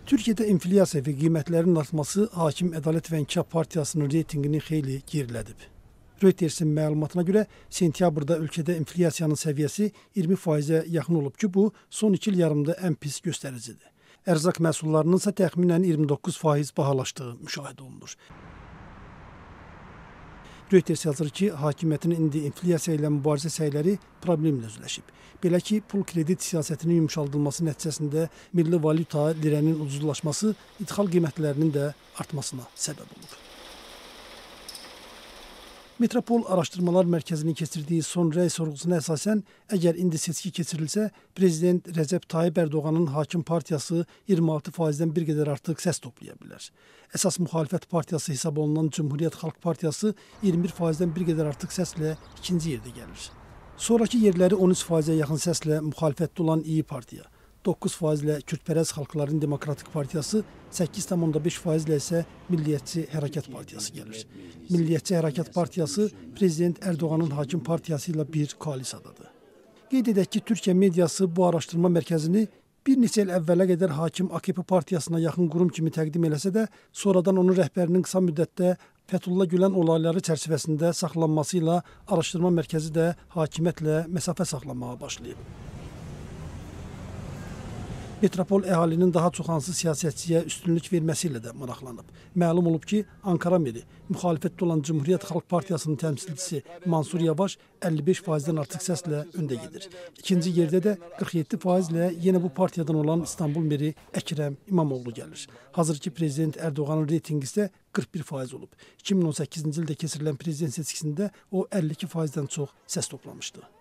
Türkiye'de enflasya ve qiymətlərin artması Hakim Ədalət və İnkişaf Partiyasının reytingini xeyli gerilədib. Reutersin məlumatına görə sentyabrda ölkədə enflasiyanın səviyyəsi 20%-ə yaxın olub ki, bu son 2 il yarımda ən pis göstəricidir. Ərzaq məhsullarının isə təxminən 29% bahalaşdığı müşahidə olunur. Reuters yazır ki, hakimiyyətin indi inflyasiya ilə mübarizə səyləri problemlə üzləşib. Belə ki, pul kredit siyasətinin yumşaldılması nəticəsində milli valyuta lirənin ucuzlaşması idxal qiymətlərinin də artmasına səbəb olub. Metropol Araşdırmalar Mərkəzinin keçirdiyi son rəy sorğusuna əsasən, əgər indi seçki keçirilsə, Prezident Rəcəb Tayyib Ərdoğanın Hakim Partiyası 26%-dən bir qədər artıq səs toplaya bilər. Əsas müxalifət partiyası hesab olunan Cümhuriyyət Xalq Partiyası 21%-dən bir qədər artıq səslə ikinci yerdə gəlir. Sonraki yerləri 13%-ə yaxın səslə müxalifətdə olan İyi Partiya, 9% ilə Kürdpərəst Xalqların Demokratik Partiyası, 8,5% ilə isə Milliyyətçi Hərəkat Partiyası gəlir. Milliyyətçi Hərəkat Partiyası Prezident Ərdoğanın Hakim Partiyası ilə bir koalisiyadadır. Qeyd edək ki, Türkiyə mediası bu araşdırma mərkəzini bir neçə il əvvələ qədər Hakim AKP Partiyasına yaxın qurum kimi təqdim eləsə də, sonradan onun rəhbərinin qısa müddətdə Fəthullah Gülen olayları çərçivəsində saxlanması ilə araşdırma mərkəzi də hakimiyyətlə məsafə saxlamağa başlayıb. Metropol əhalinin daha çox hansı siyasətçiyə üstünlük verməsi ilə də maraqlanıb. Məlum olub ki, Ankara meri, müxalifətdə olan Cümhuriyyət Xalq Partiyasının təmsilçisi Mansur Yavaş 55%-dən artıq səslə öndə gedir. İkinci yerdə də 47% ilə yenə bu partiyadan olan İstanbul meri Əkrəm İmamoğlu gəlir. Hazırki Prezident Ərdoğanın reytingi isə 41% olub. 2018-ci ildə keçirilən prezident seçkisində o 52%-dən çox səs toplamışdı.